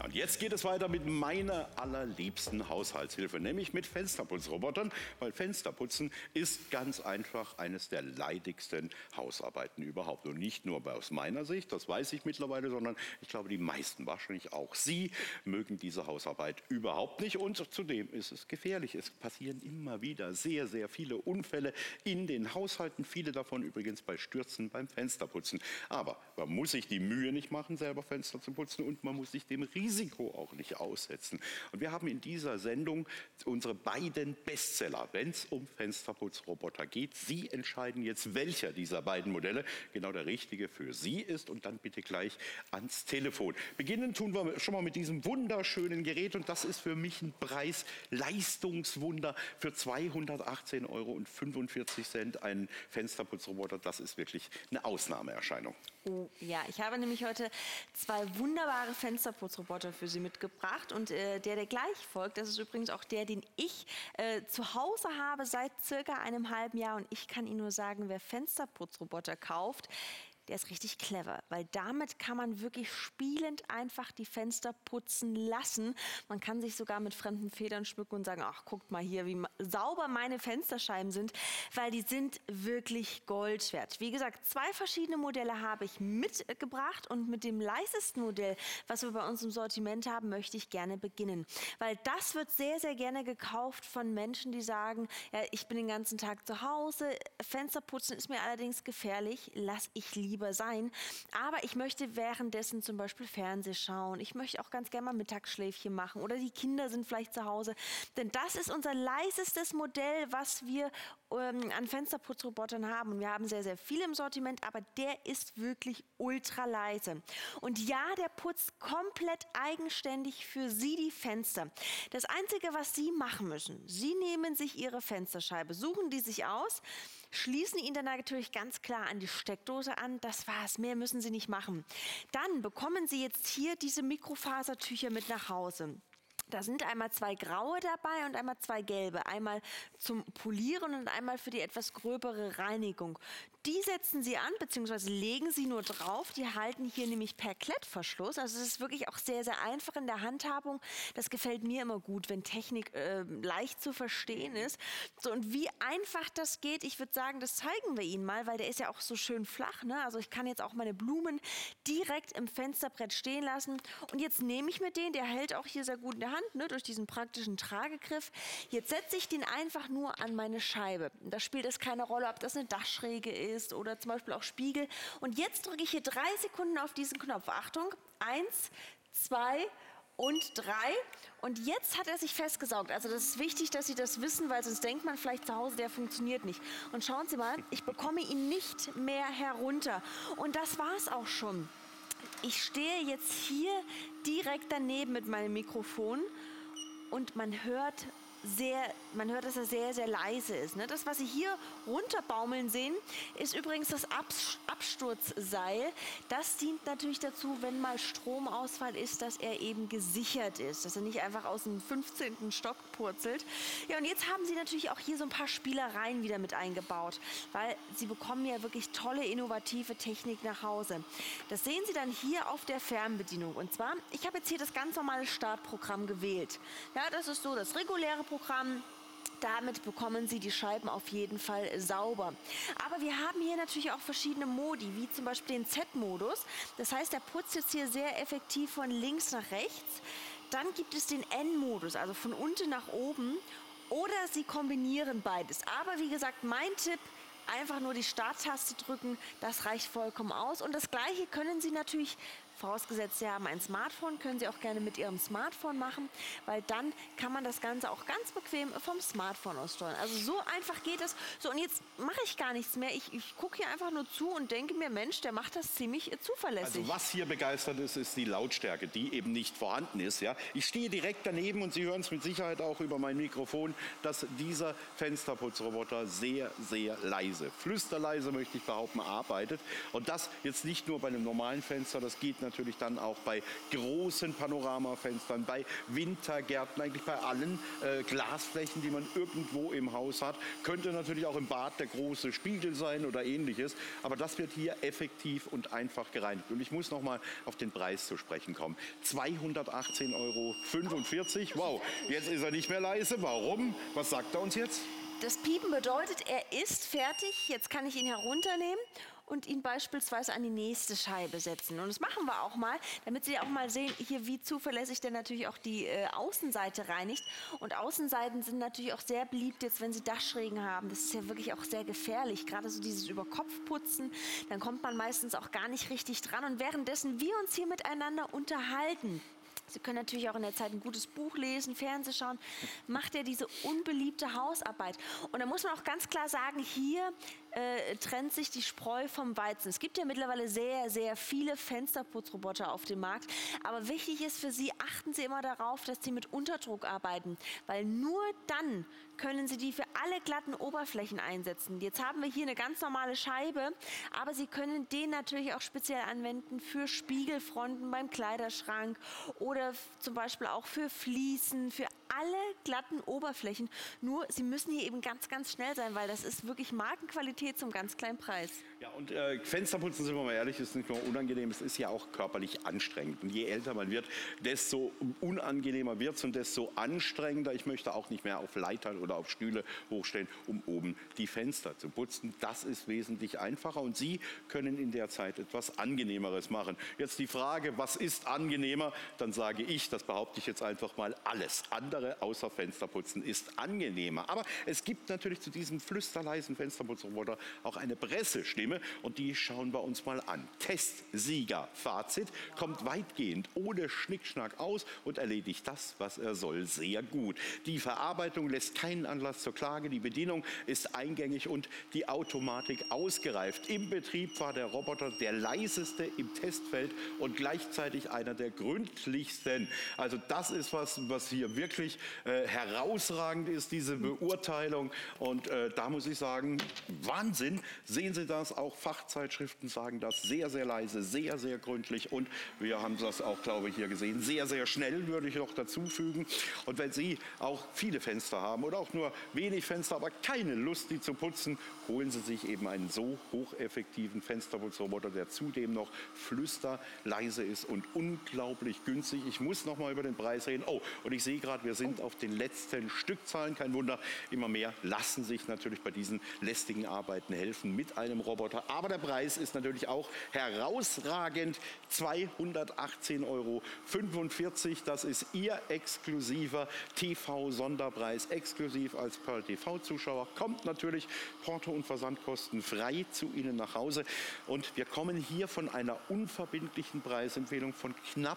Ja, und jetzt geht es weiter mit meiner allerliebsten Haushaltshilfe, nämlich mit Fensterputzrobotern, weil Fensterputzen ist ganz einfach eines der leidigsten Hausarbeiten überhaupt. Und nicht nur aus meiner Sicht, das weiß ich mittlerweile, sondern ich glaube, die meisten, wahrscheinlich auch Sie, mögen diese Hausarbeit überhaupt nicht. Und zudem ist es gefährlich. Es passieren immer wieder sehr, sehr viele Unfälle in den Haushalten. Viele davon übrigens bei Stürzen beim Fensterputzen. Aber man muss sich die Mühe nicht machen, selber Fenster zu putzen, und man muss sich dem Risiko auch nicht aussetzen. Und wir haben in dieser Sendung unsere beiden Bestseller, wenn es um Fensterputzroboter geht. Sie entscheiden jetzt, welcher dieser beiden Modelle genau der richtige für Sie ist, und dann bitte gleich ans Telefon. Beginnen tun wir schon mal mit diesem wunderschönen Gerät, und das ist für mich ein Preis-Leistungswunder für 218,45 € ein Fensterputzroboter. Das ist wirklich eine Ausnahmeerscheinung. Oh, ja, ich habe nämlich heute zwei wunderbare Fensterputzroboter für Sie mitgebracht, und der gleich folgt, das ist übrigens auch der, den ich zu Hause habe seit circa einem halben Jahr, und ich kann Ihnen nur sagen, wer Fensterputzroboter kauft, der ist richtig clever, weil damit kann man wirklich spielend einfach die Fenster putzen lassen. Man kann sich sogar mit fremden Federn schmücken und sagen, ach, guckt mal hier, wie sauber meine Fensterscheiben sind, weil die sind wirklich Gold wert. Wie gesagt, zwei verschiedene Modelle habe ich mitgebracht, und mit dem leisesten Modell, was wir bei uns im Sortiment haben, möchte ich gerne beginnen. Weil das wird sehr, sehr gerne gekauft von Menschen, die sagen, ja, ich bin den ganzen Tag zu Hause, Fenster putzen ist mir allerdings gefährlich, lass ich lieber sein. Aber ich möchte währenddessen zum Beispiel Fernseh schauen. Ich möchte auch ganz gerne mal Mittagsschläfchen machen, oder die Kinder sind vielleicht zu Hause. Denn das ist unser leisestes Modell, was wir an Fensterputzrobotern haben. Und wir haben sehr, sehr viel im Sortiment, aber der ist wirklich ultra leise. Und ja, der putzt komplett eigenständig für Sie die Fenster. Das Einzige, was Sie machen müssen, Sie nehmen sich Ihre Fensterscheibe, suchen die sich aus, schließen ihn dann natürlich ganz klar an die Steckdose an. Das war's, mehr müssen Sie nicht machen. Dann bekommen Sie jetzt hier diese Mikrofasertücher mit nach Hause. Da sind einmal zwei graue dabei und einmal zwei gelbe. Einmal zum Polieren und einmal für die etwas gröbere Reinigung. Die setzen Sie an, beziehungsweise legen Sie nur drauf. Die halten hier nämlich per Klettverschluss. Also es ist wirklich auch sehr, sehr einfach in der Handhabung. Das gefällt mir immer gut, wenn Technik leicht zu verstehen ist. So, und wie einfach das geht, ich würde sagen, das zeigen wir Ihnen mal, weil der ist ja auch so schön flach, ne? Also ich kann jetzt auch meine Blumen direkt im Fensterbrett stehen lassen. Und jetzt nehme ich mir den, der hält auch hier sehr gut in der Hand, ne, durch diesen praktischen Tragegriff. Jetzt setze ich den einfach nur an meine Scheibe. Da spielt es keine Rolle, ob das eine Dachschräge ist oder zum Beispiel auch Spiegel. Und jetzt drücke ich hier 3 Sekunden auf diesen Knopf. Achtung, 1, 2 und 3. Und jetzt hat er sich festgesaugt. Also das ist wichtig, dass Sie das wissen, weil sonst denkt man vielleicht zu Hause, der funktioniert nicht. Und schauen Sie mal, ich bekomme ihn nicht mehr herunter. Und das war es auch schon. Ich stehe jetzt hier direkt daneben mit meinem Mikrofon, und man hört, dass er sehr, sehr leise ist. Ne? Das, was Sie hier runterbaumeln sehen, ist übrigens das Absturzseil. Das dient natürlich dazu, wenn mal Stromausfall ist, dass er eben gesichert ist, dass er nicht einfach aus dem 15. Stock purzelt. Ja, und jetzt haben Sie natürlich auch hier so ein paar Spielereien wieder mit eingebaut, weil Sie bekommen ja wirklich tolle, innovative Technik nach Hause. Das sehen Sie dann hier auf der Fernbedienung. Und zwar, ich habe jetzt hier das ganz normale Startprogramm gewählt. Ja, das ist so das reguläre Programm. Damit bekommen Sie die Scheiben auf jeden Fall sauber. Aber wir haben hier natürlich auch verschiedene Modi, wie zum Beispiel den Z-Modus. Das heißt, der putzt jetzt hier sehr effektiv von links nach rechts. Dann gibt es den N-Modus, also von unten nach oben. Oder Sie kombinieren beides. Aber wie gesagt, mein Tipp: einfach nur die Starttaste drücken, das reicht vollkommen aus. Und das Gleiche können Sie natürlich, vorausgesetzt Sie haben ein Smartphone, können Sie auch gerne mit Ihrem Smartphone machen, weil dann kann man das Ganze auch ganz bequem vom Smartphone aus steuern. Also so einfach geht es. So, und jetzt mache ich gar nichts mehr. Ich gucke hier einfach nur zu und denke mir, Mensch, der macht das ziemlich zuverlässig. Also was hier begeistert ist, ist die Lautstärke, die eben nicht vorhanden ist. Ja? Ich stehe direkt daneben, und Sie hören es mit Sicherheit auch über mein Mikrofon, dass dieser Fensterputzroboter sehr, sehr leise, flüsterleise möchte ich behaupten, arbeitet. Und das jetzt nicht nur bei einem normalen Fenster, das geht natürlich dann auch bei großen Panoramafenstern, bei Wintergärten, eigentlich bei allen Glasflächen, die man irgendwo im Haus hat. Könnte natürlich auch im Bad der große Spiegel sein oder ähnliches. Aber das wird hier effektiv und einfach gereinigt. Und ich muss noch mal auf den Preis zu sprechen kommen. 218,45 Euro. Wow, jetzt ist er nicht mehr leise. Warum? Was sagt er uns jetzt? Das Piepen bedeutet, er ist fertig. Jetzt kann ich ihn herunternehmen und ihn beispielsweise an die nächste Scheibe setzen. Und das machen wir auch mal, damit Sie auch mal sehen, hier wie zuverlässig der natürlich auch die Außenseite reinigt. Und Außenseiten sind natürlich auch sehr beliebt jetzt, wenn Sie Dachschrägen haben. Das ist ja wirklich auch sehr gefährlich, gerade so dieses Überkopfputzen. Dann kommt man meistens auch gar nicht richtig dran. Und währenddessen wir uns hier miteinander unterhalten, Sie können natürlich auch in der Zeit ein gutes Buch lesen, Fernsehen schauen, macht er diese unbeliebte Hausarbeit. Und da muss man auch ganz klar sagen, hier trennt sich die Spreu vom Weizen. Es gibt ja mittlerweile sehr, sehr viele Fensterputzroboter auf dem Markt. Aber wichtig ist für Sie, achten Sie immer darauf, dass Sie mit Unterdruck arbeiten. Weil nur dann können Sie die für alle glatten Oberflächen einsetzen. Jetzt haben wir hier eine ganz normale Scheibe, aber Sie können den natürlich auch speziell anwenden für Spiegelfronten beim Kleiderschrank oder zum Beispiel auch für Fliesen, für alle glatten Oberflächen. Nur, Sie müssen hier eben ganz, ganz schnell sein, weil das ist wirklich Markenqualität zum ganz kleinen Preis. Ja, und Fensterputzen, sind wir mal ehrlich, ist nicht nur unangenehm, es ist ja auch körperlich anstrengend. Und je älter man wird, desto unangenehmer wird es und desto anstrengender. Ich möchte auch nicht mehr auf Leitern oder auf Stühle hochstellen, um oben die Fenster zu putzen. Das ist wesentlich einfacher und Sie können in der Zeit etwas Angenehmeres machen. Jetzt die Frage, was ist angenehmer? Dann sage ich, das behaupte ich jetzt einfach mal, alles andere außer Fensterputzen ist angenehmer. Aber es gibt natürlich zu diesem flüsterleisen Fensterputzroboter auch eine Pressestimme und die schauen wir uns mal an. Testsieger, Fazit, kommt weitgehend ohne Schnickschnack aus und erledigt das, was er soll, sehr gut. Die Verarbeitung lässt keinen Anlass zur Klage, die Bedienung ist eingängig und die Automatik ausgereift. Im Betrieb war der Roboter der leiseste im Testfeld und gleichzeitig einer der gründlichsten. Also das ist was hier wirklich herausragend ist, diese Beurteilung. Und da muss ich sagen, Wahnsinn. Sehen Sie das? Auch Fachzeitschriften sagen das sehr, sehr leise, sehr, sehr gründlich. Und wir haben das auch, glaube ich, hier gesehen, sehr, sehr schnell, würde ich noch dazu fügen. Und wenn Sie auch viele Fenster haben oder auch nur wenig Fenster, aber keine Lust, die zu putzen, holen Sie sich eben einen so hocheffektiven Fensterputzroboter, der zudem noch flüsterleise ist und unglaublich günstig. Ich muss noch mal über den Preis reden. Oh, und ich sehe gerade, wir sind auf den letzten Stückzahlen. Kein Wunder, immer mehr lassen sich natürlich bei diesen lästigen Arbeiten helfen mit einem Roboter. Aber der Preis ist natürlich auch herausragend. 218,45 Euro. Das ist Ihr exklusiver TV-Sonderpreis, exklusiv als Pearl TV-Zuschauer. Kommt natürlich Porto- und Versandkosten frei zu Ihnen nach Hause. Und wir kommen hier von einer unverbindlichen Preisempfehlung von knapp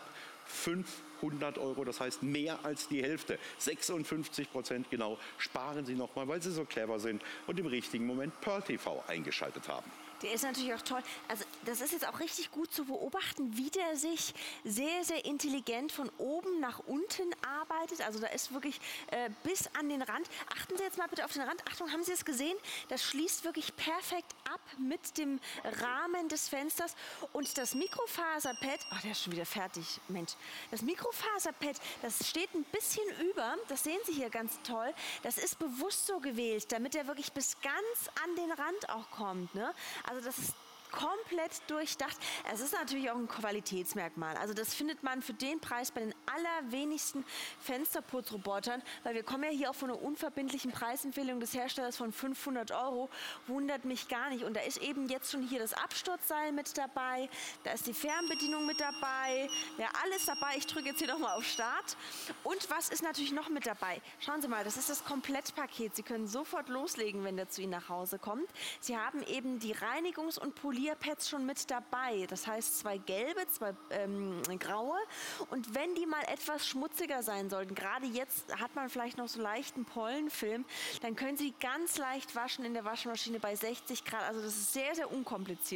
500 Euro, das heißt mehr als die Hälfte, 56% genau, sparen Sie noch mal, weil Sie so clever sind und im richtigen Moment Pearl TV eingeschaltet haben. Der ist natürlich auch toll. Also das ist jetzt auch richtig gut zu beobachten, wie der sich sehr, sehr intelligent von oben nach unten arbeitet. Also da ist wirklich bis an den Rand. Achten Sie jetzt mal bitte auf den Rand. Achtung, haben Sie es gesehen? Das schließt wirklich perfekt ab mit dem Rahmen des Fensters. Und das Mikrofaserpad, oh, der ist schon wieder fertig, Mensch. Das Mikrofaserpad, das steht ein bisschen über. Das sehen Sie hier ganz toll. Das ist bewusst so gewählt, damit er wirklich bis ganz an den Rand auch kommt, ne? Also das ist komplett durchdacht. Es ist natürlich auch ein Qualitätsmerkmal. Also das findet man für den Preis bei den allerwenigsten Fensterputzrobotern, weil wir kommen ja hier auch von einer unverbindlichen Preisempfehlung des Herstellers von 500 Euro. Wundert mich gar nicht. Und da ist eben jetzt schon hier das Absturzseil mit dabei, da ist die Fernbedienung mit dabei, ja alles dabei. Ich drücke jetzt hier nochmal auf Start. Und was ist natürlich noch mit dabei? Schauen Sie mal, das ist das Komplettpaket. Sie können sofort loslegen, wenn der zu Ihnen nach Hause kommt. Sie haben eben die Reinigungs- und Polierpads schon mit dabei. Das heißt 2 gelbe, 2 graue. Und wenn die mal etwas schmutziger sein sollten, gerade jetzt hat man vielleicht noch so leichten Pollenfilm, dann können Sie die ganz leicht waschen in der Waschmaschine bei 60 Grad. Also das ist sehr, sehr unkompliziert.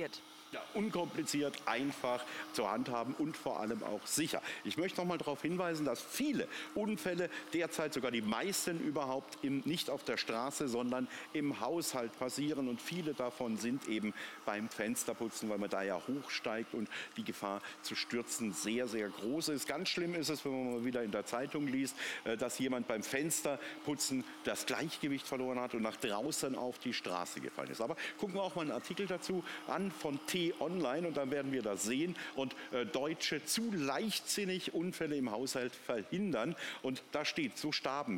Ja, unkompliziert, einfach zu handhaben und vor allem auch sicher. Ich möchte noch mal darauf hinweisen, dass viele Unfälle derzeit, sogar die meisten überhaupt, nicht auf der Straße, sondern im Haushalt passieren. Und viele davon sind eben beim Fensterputzen, weil man da ja hochsteigt und die Gefahr zu stürzen sehr, sehr groß ist. Ganz schlimm ist es, wenn man mal wieder in der Zeitung liest, dass jemand beim Fensterputzen das Gleichgewicht verloren hat und nach draußen auf die Straße gefallen ist. Aber gucken wir auch mal einen Artikel dazu an von T-Online und dann werden wir das sehen und Deutsche zu leichtsinnig Unfälle im Haushalt verhindern. Und da steht, so starben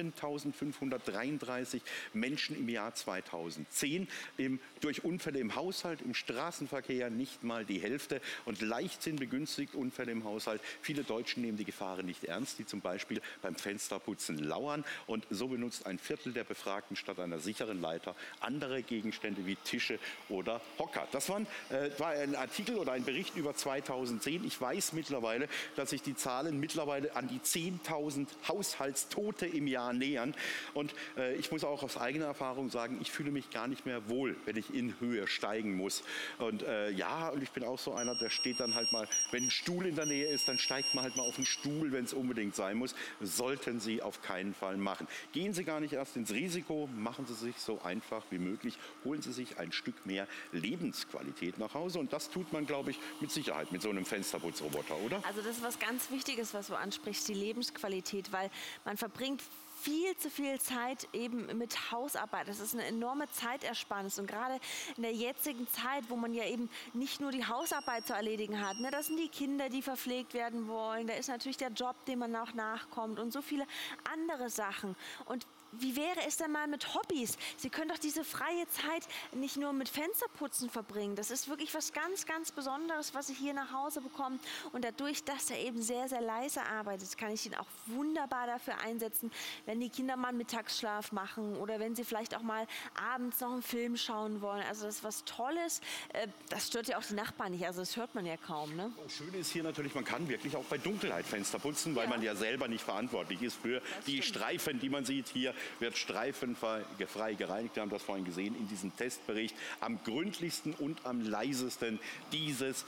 7.533 Menschen im Jahr 2010 durch Unfälle im Haushalt, im Straßenverkehr nicht mal die Hälfte. Und Leichtsinn begünstigt Unfälle im Haushalt. Viele Deutschen nehmen die Gefahren nicht ernst, die zum Beispiel beim Fensterputzen lauern. Und so benutzt ein Viertel der Befragten statt einer sicheren Leiter andere Gegenstände wie Tische oder Hocker. Das war ein Artikel oder ein Bericht über 2010. Ich weiß mittlerweile, dass sich die Zahlen mittlerweile an die 10.000 Haushaltstote im Jahr nähern. Und ich muss auch aus eigener Erfahrung sagen, ich fühle mich gar nicht mehr wohl, wenn ich in Höhe steigen muss. Und und ich bin auch so einer, der steht dann halt mal, wenn ein Stuhl in der Nähe ist, dann steigt man halt mal auf den Stuhl, wenn es unbedingt sein muss. Sollten Sie auf keinen Fall machen. Gehen Sie gar nicht erst ins Risiko, machen Sie sich so einfach wie möglich, holen Sie sich ein Stück mehr Lebensqualität nach Hause. Und das tut man, glaube ich, mit Sicherheit mit so einem Fensterputzroboter, oder? Also das ist was ganz Wichtiges, was du ansprichst, die Lebensqualität, weil man verbringt viel zu viel Zeit eben mit Hausarbeit. Das ist eine enorme Zeitersparnis. Und gerade in der jetzigen Zeit, wo man ja eben nicht nur die Hausarbeit zu erledigen hat, ne, das sind die Kinder, die verpflegt werden wollen, da ist natürlich der Job, dem man auch nachkommt und so viele andere Sachen. Und wie wäre es denn mal mit Hobbys? Sie können doch diese freie Zeit nicht nur mit Fensterputzen verbringen. Das ist wirklich was ganz, ganz Besonderes, was Sie hier nach Hause bekommen. Und dadurch, dass er eben sehr, sehr leise arbeitet, kann ich ihn auch wunderbar dafür einsetzen, wenn die Kinder mal einen Mittagsschlaf machen oder wenn sie vielleicht auch mal abends noch einen Film schauen wollen. Also das ist was Tolles. Das stört ja auch die Nachbarn nicht. Also das hört man ja kaum, ne? Schön ist hier natürlich, man kann wirklich auch bei Dunkelheit Fenster putzen, weil man ja selber nicht verantwortlich ist für die Streifen, die man sieht. Hier wird streifenfrei gereinigt. Wir haben das vorhin gesehen in diesem Testbericht. Am gründlichsten und am leisesten dieses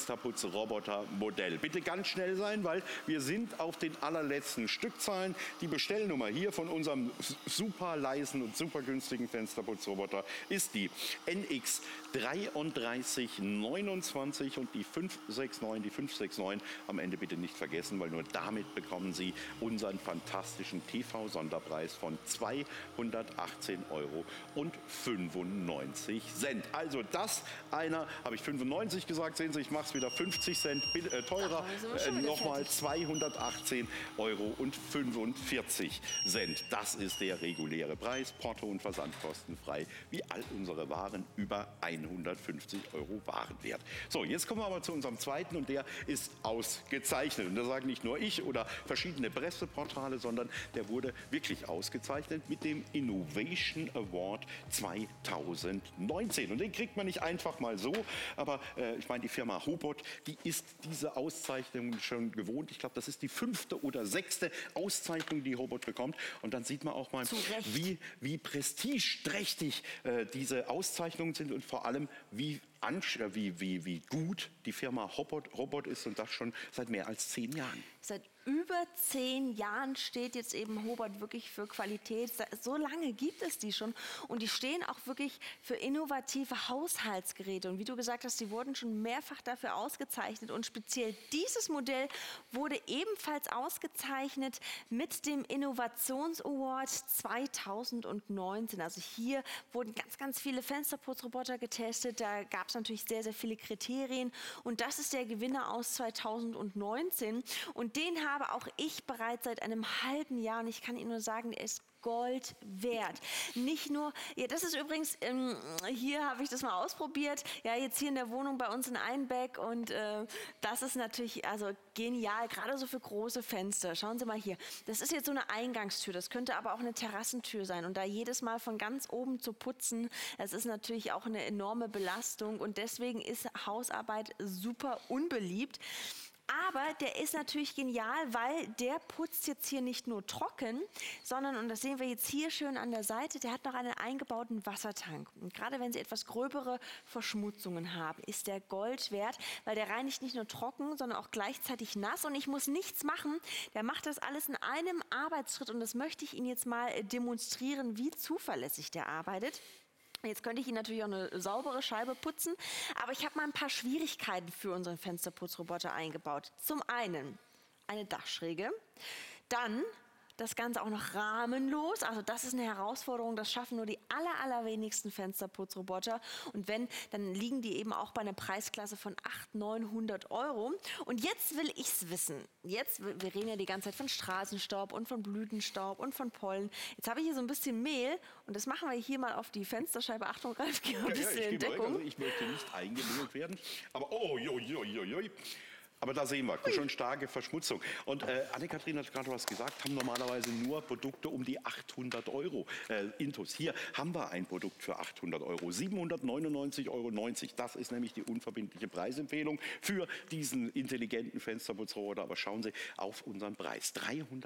Fensterputzroboter-Modell. Bitte ganz schnell sein, weil wir sind auf den allerletzten Stückzahlen. Die Bestellnummer hier von unserem super leisen und super günstigen Fensterputzroboter ist die NX 3329 und die 569. Am Ende bitte nicht vergessen, weil nur damit bekommen Sie unseren fantastischen TV-Sonderpreis von 218,95 €. Also das einer, habe ich 95 gesagt, sehen Sie, ich mache es wieder 50 Cent teurer, nochmal 218,45 €. Das ist der reguläre Preis, Porto und Versand kostenfrei, wie all unsere Waren über 150 € Warenwert. So, jetzt kommen wir aber zu unserem zweiten und der ist ausgezeichnet. Und das sagen nicht nur ich oder verschiedene Presseportale, sondern der wurde wirklich ausgezeichnet mit dem Innovation Award 2019. Und den kriegt man nicht einfach mal so, aber ich meine, die Firma Hobot, die ist diese Auszeichnung schon gewohnt. Ich glaube, das ist die 5. oder 6. Auszeichnung, die Hobot bekommt. Und dann sieht man auch mal, wie prestigeträchtig diese Auszeichnungen sind und vor allem, wie gut die Firma Hobot ist und das schon seit mehr als 10 Jahren. Seit über 10 Jahren steht jetzt eben Hobot wirklich für Qualität. So lange gibt es die schon und die stehen auch wirklich für innovative Haushaltsgeräte. Und wie du gesagt hast, die wurden schon mehrfach dafür ausgezeichnet und speziell dieses Modell wurde ebenfalls ausgezeichnet mit dem Innovations-Award 2019. Also hier wurden ganz, ganz viele Fensterputzroboter getestet. Da gab es natürlich sehr, sehr viele Kriterien und das ist der Gewinner aus 2019 und den habe auch ich bereits seit einem halben Jahr und ich kann Ihnen nur sagen, der ist Gold wert. Nicht nur, ja, das ist übrigens, hier habe ich das mal ausprobiert, ja, jetzt hier in der Wohnung bei uns in Einbeck und das ist natürlich also genial, gerade so für große Fenster. Schauen Sie mal hier, das ist jetzt so eine Eingangstür, das könnte aber auch eine Terrassentür sein und da jedes Mal von ganz oben zu putzen, das ist natürlich auch eine enorme Belastung und deswegen ist Hausarbeit super unbeliebt. Aber der ist natürlich genial, weil der putzt jetzt hier nicht nur trocken, sondern, und das sehen wir jetzt hier schön an der Seite, der hat noch einen eingebauten Wassertank. Und gerade wenn Sie etwas gröbere Verschmutzungen haben, ist der Gold wert, weil der reinigt nicht nur trocken, sondern auch gleichzeitig nass. Und ich muss nichts machen, der macht das alles in einem Arbeitsschritt. Und das möchte ich Ihnen jetzt mal demonstrieren, wie zuverlässig der arbeitet. Jetzt könnte ich Ihnen natürlich auch eine saubere Scheibe putzen, aber ich habe mal ein paar Schwierigkeiten für unseren Fensterputzroboter eingebaut. Zum einen eine Dachschräge, dann das Ganze auch noch rahmenlos, also das ist eine Herausforderung, das schaffen nur die allerwenigsten Fensterputzroboter und wenn, dann liegen die eben auch bei einer Preisklasse von 800-900 €. Und jetzt will ich's wissen. Jetzt, wir reden ja die ganze Zeit von Straßenstaub und von Blütenstaub und von Pollen. Jetzt habe ich hier so ein bisschen Mehl und das machen wir hier mal auf die Fensterscheibe. Achtung, Ralf, geh mal ein bisschen in Deckung. Also ich möchte nicht eingemüllt werden, aber aber da sehen wir, schon starke Verschmutzung. Und Anne-Kathrin hat gerade was gesagt, haben normalerweise nur Produkte um die 800 €. Intus, hier haben wir ein Produkt für 800 €, 799,90 €. Das ist nämlich die unverbindliche Preisempfehlung für diesen intelligenten Fensterputzroboter. Aber schauen Sie auf unseren Preis,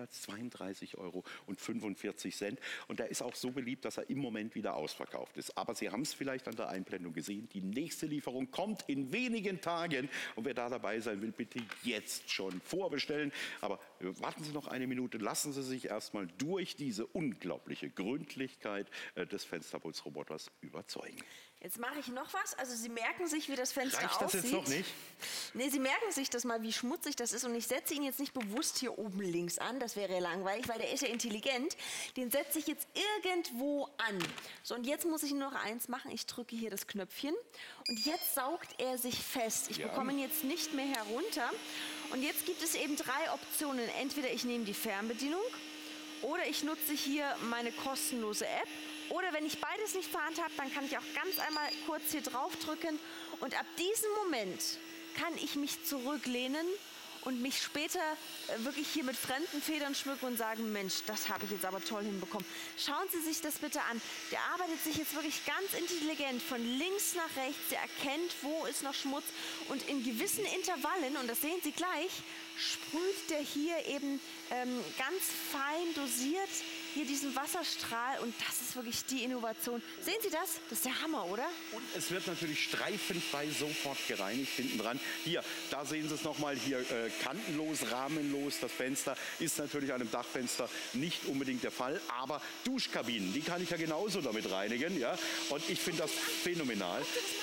332,45 €. Und der ist auch so beliebt, dass er im Moment wieder ausverkauft ist. Aber Sie haben es vielleicht an der Einblendung gesehen, die nächste Lieferung kommt in wenigen Tagen. Und wer da dabei sein will, bitte jetzt schon vorbestellen. Aber warten Sie noch eine Minute, lassen Sie sich erstmal durch diese unglaubliche Gründlichkeit des Fensterputzroboters überzeugen. Jetzt mache ich noch was. Also Sie merken sich, wie das Fenster aussieht. Reicht das jetzt noch nicht? Nee, Sie merken sich das mal, wie schmutzig das ist. Und ich setze ihn jetzt nicht bewusst hier oben links an. Das wäre ja langweilig, weil der ist ja intelligent. Den setze ich jetzt irgendwo an. So, und jetzt muss ich nur noch eins machen. Ich drücke hier das Knöpfchen. Und jetzt saugt er sich fest. Ich bekomme ihn jetzt nicht mehr herunter. Und jetzt gibt es eben 3 Optionen. Entweder ich nehme die Fernbedienung oder ich nutze hier meine kostenlose App. Oder wenn ich beides nicht verhandhabt habe, dann kann ich auch ganz einmal kurz hier drauf drücken. Und ab diesem Moment kann ich mich zurücklehnen und mich später wirklich hier mit fremden Federn schmücken und sagen, Mensch, das habe ich jetzt aber toll hinbekommen. Schauen Sie sich das bitte an. Der arbeitet sich jetzt wirklich ganz intelligent von links nach rechts. Der erkennt, wo ist noch Schmutz. Und in gewissen Intervallen, und das sehen Sie gleich, sprüht der hier eben ganz fein dosiert hier diesen Wasserstrahl und das ist wirklich die Innovation. Sehen Sie das? Das ist der Hammer, oder? Und es wird natürlich streifenfrei sofort gereinigt hinten dran. Hier, da sehen Sie es nochmal, hier kantenlos, rahmenlos. Das Fenster ist natürlich an einem Dachfenster nicht unbedingt der Fall, aber Duschkabinen, die kann ich ja genauso damit reinigen. Ja? Und ich finde das phänomenal.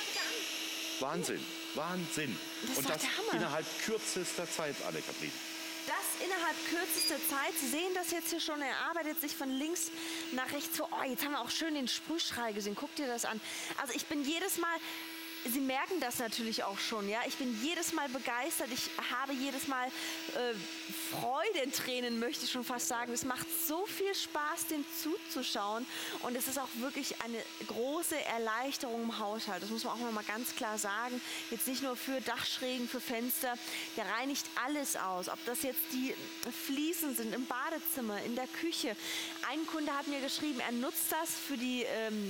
Wahnsinn, Wahnsinn. Und das innerhalb kürzester Zeit, Anne-Kathrin. Das innerhalb kürzester Zeit. Sie sehen das jetzt hier schon, er arbeitet sich von links nach rechts vor. Oh, jetzt haben wir auch schön den Sprühstrahl gesehen. Guck dir das an. Also ich bin jedes Mal, Sie merken das natürlich auch schon, ja. Ich bin jedes Mal begeistert. Ich habe jedes Mal Freudentränen, möchte ich schon fast sagen. Es macht so viel Spaß, dem zuzuschauen. Und es ist auch wirklich eine große Erleichterung im Haushalt. Das muss man auch noch mal ganz klar sagen. Jetzt nicht nur für Dachschrägen, für Fenster. Der reinigt alles aus. Ob das jetzt die Fliesen sind im Badezimmer, in der Küche. Ein Kunde hat mir geschrieben, er nutzt das für die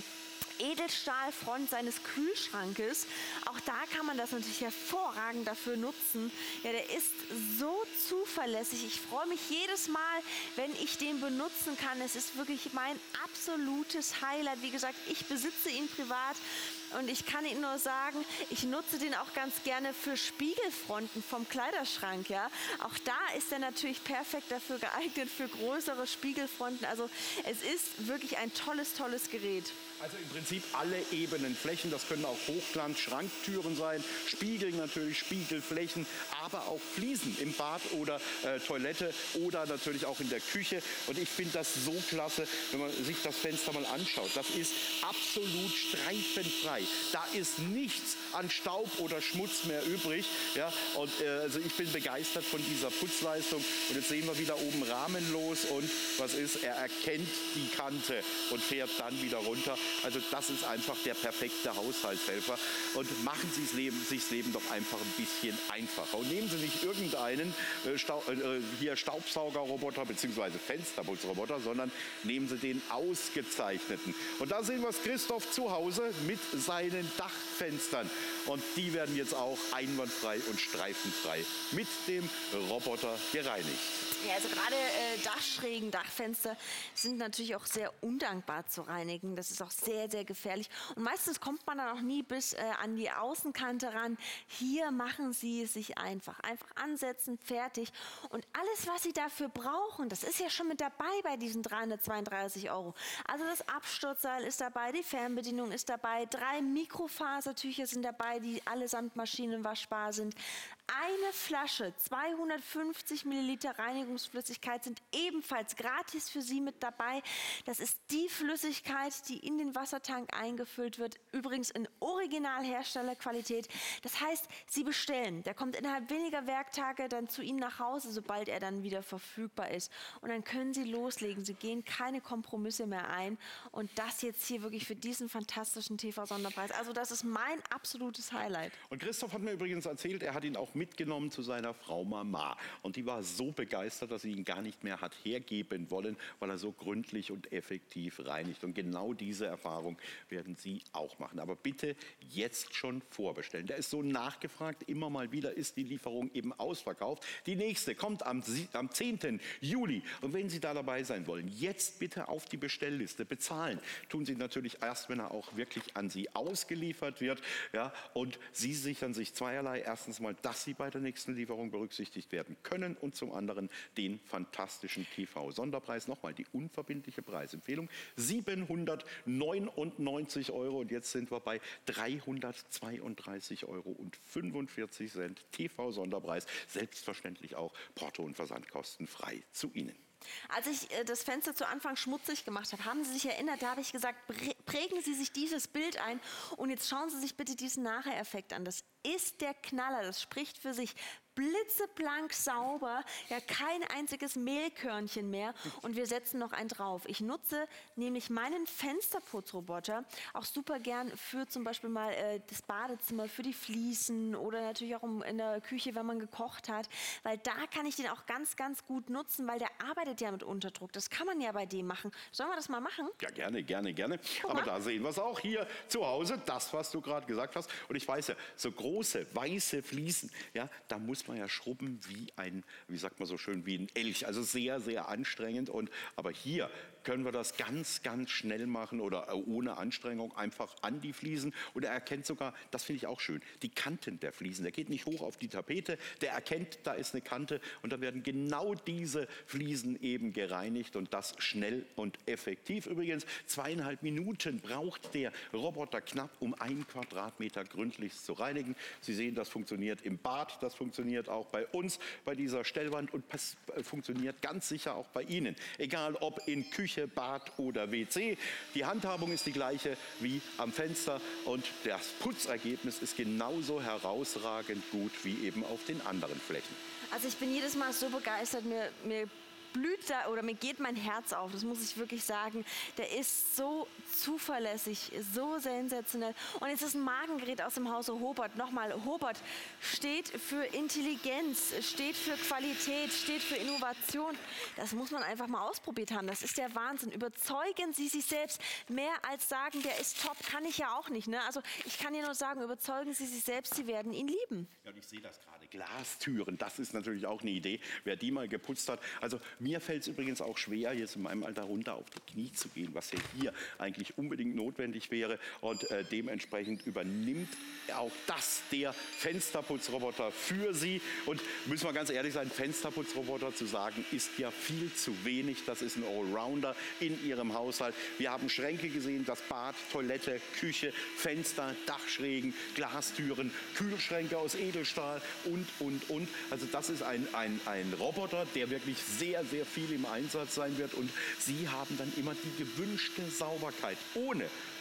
Edelstahlfront seines Kühlschrankes. Auch da kann man das natürlich hervorragend dafür nutzen. Ja, der ist so zuverlässig. Ich freue mich jedes Mal, wenn ich den benutzen kann. Es ist wirklich mein absolutes Highlight. Wie gesagt, ich besitze ihn privat und ich kann Ihnen nur sagen, ich nutze den auch ganz gerne für Spiegelfronten vom Kleiderschrank. Ja. Auch da ist er natürlich perfekt dafür geeignet, für größere Spiegelfronten. Also es ist wirklich ein tolles, tolles Gerät. Also im Prinzip alle ebenen Flächen, das können auch Hochglanz-Schranktüren sein, Spiegel natürlich, Spiegelflächen, aber auch Fliesen im Bad oder Toilette oder natürlich auch in der Küche. Und ich finde das so klasse, wenn man sich das Fenster mal anschaut. Das ist absolut streifenfrei. Da ist nichts an Staub oder Schmutz mehr übrig. Ja? Und also ich bin begeistert von dieser Putzleistung. Und jetzt sehen wir wieder oben rahmenlos und was ist? Er erkennt die Kante und fährt dann wieder runter. Also das ist einfach der perfekte Haushaltshelfer. Und machen Sie sich das Leben doch einfach ein bisschen einfacher. Und nehmen Sie nicht irgendeinen Staubsaugerroboter bzw. Fensterputzroboter, sondern nehmen Sie den ausgezeichneten. Und da sehen wir es, Christoph zu Hause mit seinen Dachfenstern. Und die werden jetzt auch einwandfrei und streifenfrei mit dem Roboter gereinigt. Ja, also gerade Dachschrägen, Dachfenster sind natürlich auch sehr undankbar zu reinigen. Das ist auch sehr, sehr gefährlich. Und meistens kommt man dann auch nie bis an die Außenkante ran. Hier machen Sie es sich einfach. Einfach ansetzen, fertig. Und alles, was Sie dafür brauchen, das ist ja schon mit dabei bei diesen 332 €. Also das Absturzseil ist dabei, die Fernbedienung ist dabei, 3 Mikrofasertücher sind dabei, die allesamt maschinenwaschbar sind. Eine Flasche, 250 Milliliter Reinigungsflüssigkeit sind ebenfalls gratis für Sie mit dabei. Das ist die Flüssigkeit, die in den Wassertank eingefüllt wird. Übrigens in Originalherstellerqualität. Das heißt, Sie bestellen. Der kommt innerhalb weniger Werktage dann zu Ihnen nach Hause, sobald er dann wieder verfügbar ist. Und dann können Sie loslegen. Sie gehen keine Kompromisse mehr ein. Und das jetzt hier wirklich für diesen fantastischen TV-Sonderpreis. Also das ist mein absolutes Highlight. Und Christoph hat mir übrigens erzählt, er hat ihn auch mitgenommen zu seiner Frau Mama. Und die war so begeistert, dass sie ihn gar nicht mehr hat hergeben wollen, weil er so gründlich und effektiv reinigt. Und genau diese Erfahrung werden Sie auch machen. Aber bitte jetzt schon vorbestellen. Der ist so nachgefragt, immer mal wieder ist die Lieferung eben ausverkauft. Die nächste kommt am 10. Juli. Und wenn Sie da dabei sein wollen, jetzt bitte auf die Bestellliste bezahlen. Tun Sie natürlich erst, wenn er auch wirklich an Sie ausgeliefert wird. Ja, und Sie sichern sich zweierlei. Erstens mal, dass Sie bei der nächsten Lieferung berücksichtigt werden können und zum anderen den fantastischen TV-Sonderpreis. Nochmal die unverbindliche Preisempfehlung. 799 € und jetzt sind wir bei 332,45 € TV-Sonderpreis. Selbstverständlich auch Porto- und Versandkosten frei zu Ihnen. Als ich das Fenster zu Anfang schmutzig gemacht habe, haben Sie sich erinnert, da habe ich gesagt, prägen Sie sich dieses Bild ein und jetzt schauen Sie sich bitte diesen Nachher-Effekt an. Das ist der Knaller, das spricht für sich. Blitzeblank sauber, ja kein einziges Mehlkörnchen mehr und wir setzen noch einen drauf. Ich nutze nämlich meinen Fensterputzroboter auch super gern für zum Beispiel mal das Badezimmer, für die Fliesen oder natürlich auch in der Küche, wenn man gekocht hat, weil da kann ich den auch ganz, ganz gut nutzen, weil der arbeitet ja mit Unterdruck. Das kann man ja bei dem machen. Sollen wir das mal machen? Ja, gerne, gerne, gerne. Aber da sehen wir es auch hier zu Hause, das, was du gerade gesagt hast. Und ich weiß ja, so große, weiße Fliesen, ja, da muss man ja schrubben wie ein, wie sagt man so schön, wie ein Elch. Also sehr, sehr anstrengend. Aber hier können wir das ganz, ganz schnell machen oder ohne Anstrengung einfach an die Fliesen. Und er erkennt sogar, das finde ich auch schön, die Kanten der Fliesen. Der geht nicht hoch auf die Tapete, der erkennt, da ist eine Kante und da werden genau diese Fliesen eben gereinigt und das schnell und effektiv. Übrigens, 2,5 Minuten braucht der Roboter knapp, um 1 Quadratmeter gründlichst zu reinigen. Sie sehen, das funktioniert im Bad, das funktioniert auch bei uns, bei dieser Stellwand und funktioniert ganz sicher auch bei Ihnen. Egal ob in Küche, Bad oder WC. Die Handhabung ist die gleiche wie am Fenster und das Putzergebnis ist genauso herausragend gut wie eben auf den anderen Flächen. Also ich bin jedes Mal so begeistert, mir blüht da oder mir geht mein Herz auf, das muss ich wirklich sagen. Der ist so zuverlässig, so sensationell. Und jetzt ist ein Magengerät aus dem Hause Hobert. Nochmal, Hobert steht für Intelligenz, steht für Qualität, steht für Innovation. Das muss man einfach mal ausprobiert haben. Das ist der Wahnsinn. Überzeugen Sie sich selbst. Mehr als sagen, der ist top, kann ich ja auch nicht. Ne? Also ich kann Ihnen nur sagen, überzeugen Sie sich selbst, Sie werden ihn lieben. Ja, und ich sehe das gerade. Glastüren, das ist natürlich auch eine Idee, wer die mal geputzt hat. Also mir fällt es übrigens auch schwer, jetzt in meinem Alter runter auf die Knie zu gehen, was ja hier eigentlich unbedingt notwendig wäre. Und dementsprechend übernimmt auch das der Fensterputzroboter für Sie. Und müssen wir ganz ehrlich sein, Fensterputzroboter zu sagen, ist ja viel zu wenig. Das ist ein Allrounder in Ihrem Haushalt. Wir haben Schränke gesehen, das Bad, Toilette, Küche, Fenster, Dachschrägen, Glastüren, Kühlschränke aus Edelstahl und. Also das ist ein Roboter, der wirklich sehr, sehr viel im Einsatz sein wird. Und Sie haben dann immer die gewünschte Sauberkeit ohne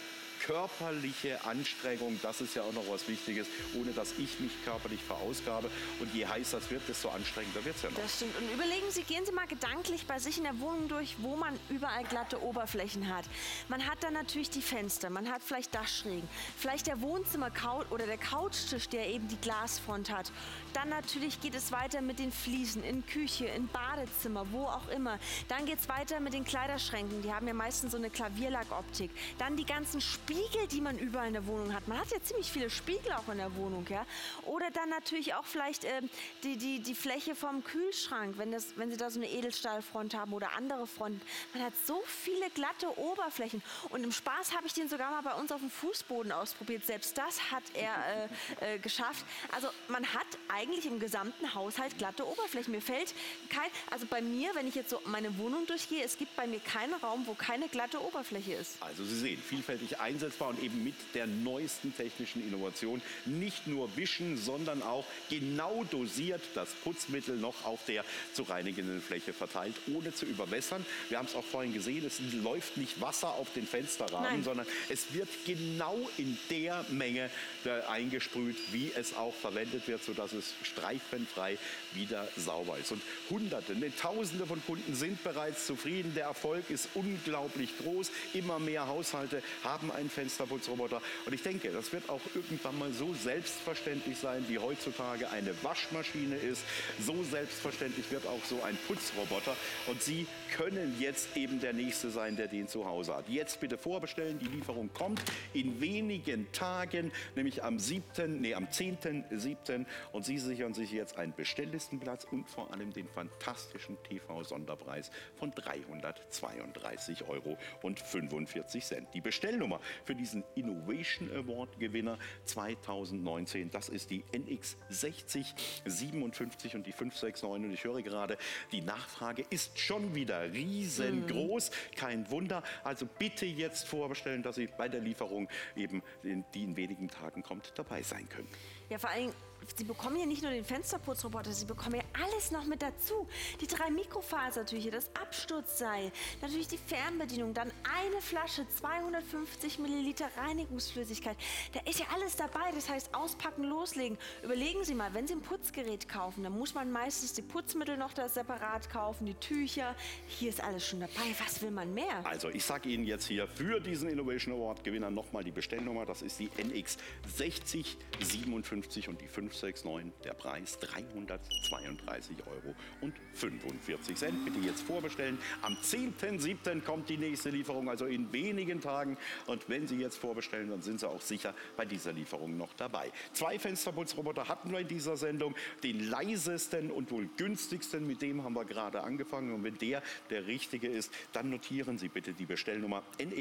körperliche Anstrengung, das ist ja auch noch was Wichtiges, ohne dass ich mich körperlich verausgabe. Und je heißer es wird, desto anstrengender wird es ja noch. Das stimmt. Und überlegen Sie, gehen Sie mal gedanklich bei sich in der Wohnung durch, wo man überall glatte Oberflächen hat. Man hat dann natürlich die Fenster, man hat vielleicht Dachschrägen, vielleicht der Wohnzimmer-Couch oder der Couchtisch, der eben die Glasfront hat. Dann natürlich geht es weiter mit den Fliesen in Küche, in Badezimmer, wo auch immer. Dann geht es weiter mit den Kleiderschränken, die haben ja meistens so eine Klavierlackoptik. Dann die ganzen Spiegel Spiegel, die man überall in der Wohnung hat. Man hat ja ziemlich viele Spiegel auch in der Wohnung, ja. Oder dann natürlich auch vielleicht die Fläche vom Kühlschrank, wenn Sie da so eine Edelstahlfront haben oder andere Fronten. Man hat so viele glatte Oberflächen. Und im Spaß habe ich den sogar mal bei uns auf dem Fußboden ausprobiert. Selbst das hat er geschafft. Also man hat eigentlich im gesamten Haushalt glatte Oberflächen. Mir fällt also bei mir, wenn ich jetzt so meine Wohnung durchgehe, es gibt bei mir keinen Raum, wo keine glatte Oberfläche ist. Also Sie sehen, vielfältig einsetzbar und eben mit der neuesten technischen Innovation nicht nur wischen, sondern auch genau dosiert das Putzmittel noch auf der zu reinigenden Fläche verteilt, ohne zu überwässern. Wir haben es auch vorhin gesehen, es läuft nicht Wasser auf den Fensterrahmen, sondern es wird genau in der Menge eingesprüht, wie es auch verwendet wird, sodass es streifenfrei wieder sauber ist. Und Hunderte, Tausende von Kunden sind bereits zufrieden. Der Erfolg ist unglaublich groß. Immer mehr Haushalte haben einen Fensterputzroboter. Und ich denke, das wird auch irgendwann mal so selbstverständlich sein, wie heutzutage eine Waschmaschine ist. So selbstverständlich wird auch so ein Putzroboter. Und Sie können jetzt eben der Nächste sein, der den zu Hause hat. Jetzt bitte vorbestellen. Die Lieferung kommt in wenigen Tagen, nämlich am 10.7. Und Sie sichern sich jetzt einen Bestelllistenplatz und vor allem den fantastischen TV-Sonderpreis von 332,45 Euro. Die Bestellnummer für diesen Innovation Award Gewinner 2019, das ist die NX6057 und die 569. Und ich höre gerade, die Nachfrage ist schon wieder riesengroß. Kein Wunder. Also bitte jetzt vorbestellen, dass Sie bei der Lieferung eben, die in wenigen Tagen kommt, dabei sein können. Ja, vor allem, Sie bekommen ja nicht nur den Fensterputzroboter, Sie bekommen ja alles noch mit dazu. Die 3 Mikrofasertücher, das Absturzseil, natürlich die Fernbedienung, dann eine Flasche 250 Milliliter Reinigungsflüssigkeit. Da ist ja alles dabei, das heißt auspacken, loslegen. Überlegen Sie mal, wenn Sie ein Putzgerät kaufen, dann muss man meistens die Putzmittel noch da separat kaufen, die Tücher. Hier ist alles schon dabei. Was will man mehr? Also ich sage Ihnen jetzt hier für diesen Innovation Award Gewinner nochmal die Bestellnummer. Das ist die NX6057 und die 569. Der Preis 332,45 Euro. Bitte jetzt vorbestellen. Am 10.7. kommt die nächste Lieferung, also in wenigen Tagen. Und wenn Sie jetzt vorbestellen, dann sind Sie auch sicher bei dieser Lieferung noch dabei. 2 Fensterputzroboter hatten wir in dieser Sendung. Den leisesten und wohl günstigsten, mit dem haben wir gerade angefangen. Und wenn der richtige ist, dann notieren Sie bitte die Bestellnummer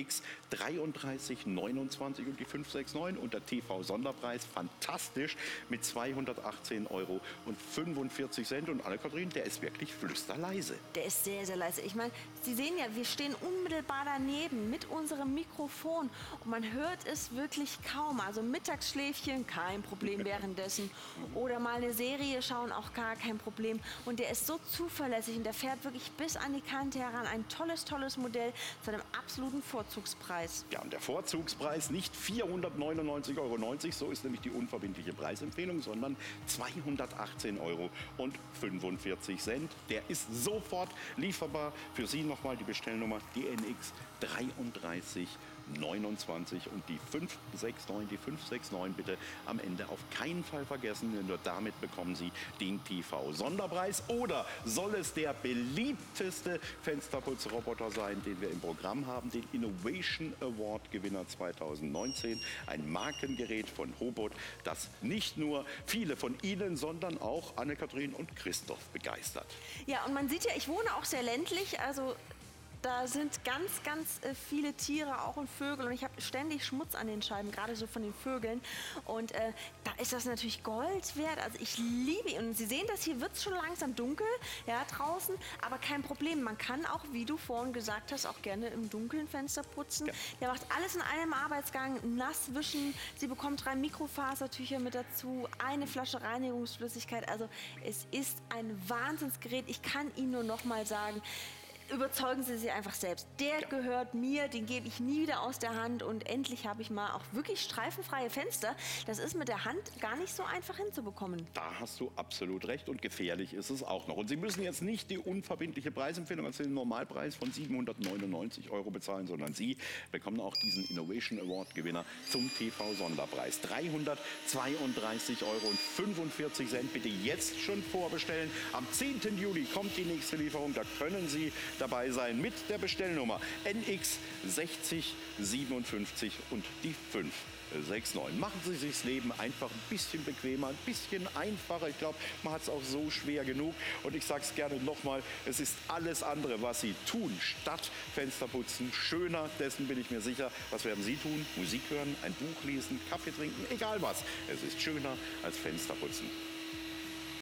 NX3329 und die 569 und der TV-Sonderpreis. Fantastisch mit 218,45 Euro. Und Anne-Kathrin, der ist wirklich flüsterleise. Der ist sehr, sehr leise. Ich meine, Sie sehen ja, wir stehen unmittelbar daneben mit unserem Mikrofon und man hört es wirklich kaum. Also Mittagsschläfchen, kein Problem währenddessen. Oder mal eine Serie schauen, auch gar kein Problem. Und der ist so zuverlässig und der fährt wirklich bis an die Kante heran. Ein tolles, tolles Modell zu einem absoluten Vorzugspreis. Ja, und der Vorzugspreis nicht 499,90 Euro, so ist nämlich die unverbindliche Preisempfehlung, sondern 218,45 Euro. Der ist sofort lieferbar. Für Sie nochmal die Bestellnummer DNX 3329 und die 569 bitte am Ende auf keinen Fall vergessen, denn nur damit bekommen Sie den TV-Sonderpreis. Oder soll es der beliebteste Fensterputzroboter sein, den wir im Programm haben, den Innovation Award Gewinner 2019, ein Markengerät von Hobot, das nicht nur viele von Ihnen, sondern auch Anne-Kathrin und Christoph begeistert. Ja, und man sieht ja, ich wohne auch sehr ländlich, also da sind ganz, ganz viele Tiere, auch und Vögel. Und ich habe ständig Schmutz an den Scheiben, gerade so von den Vögeln. Und da ist das natürlich Gold wert. Also ich liebe ihn. Und Sie sehen, das hier wird es schon langsam dunkel, ja, draußen. Aber kein Problem. Man kann auch, wie du vorhin gesagt hast, auch gerne im Dunkeln Fenster putzen. Ja. Der macht alles in einem Arbeitsgang. Nass wischen. Sie bekommen 3 Mikrofasertücher mit dazu. Eine Flasche Reinigungsflüssigkeit. Also es ist ein Wahnsinnsgerät. Ich kann Ihnen nur noch mal sagen, überzeugen Sie sich einfach selbst. Der gehört mir, den gebe ich nie wieder aus der Hand und endlich habe ich mal auch wirklich streifenfreie Fenster. Das ist mit der Hand gar nicht so einfach hinzubekommen. Da hast du absolut recht und gefährlich ist es auch noch. Und Sie müssen jetzt nicht die unverbindliche Preisempfehlung, also den Normalpreis von 799 Euro bezahlen, sondern Sie bekommen auch diesen Innovation Award Gewinner zum TV-Sonderpreis. 332,45 Euro. Bitte jetzt schon vorbestellen. Am 10. Juli kommt die nächste Lieferung. Da können Sie dabei sein mit der Bestellnummer NX 6057 und die 569. Machen Sie sich das Leben einfach ein bisschen bequemer, ein bisschen einfacher. Ich glaube, man hat es auch so schwer genug. Und ich sage es gerne nochmal, es ist alles andere, was Sie tun, statt Fensterputzen, schöner. Dessen bin ich mir sicher. Was werden Sie tun? Musik hören, ein Buch lesen, Kaffee trinken, egal was. Es ist schöner als Fensterputzen.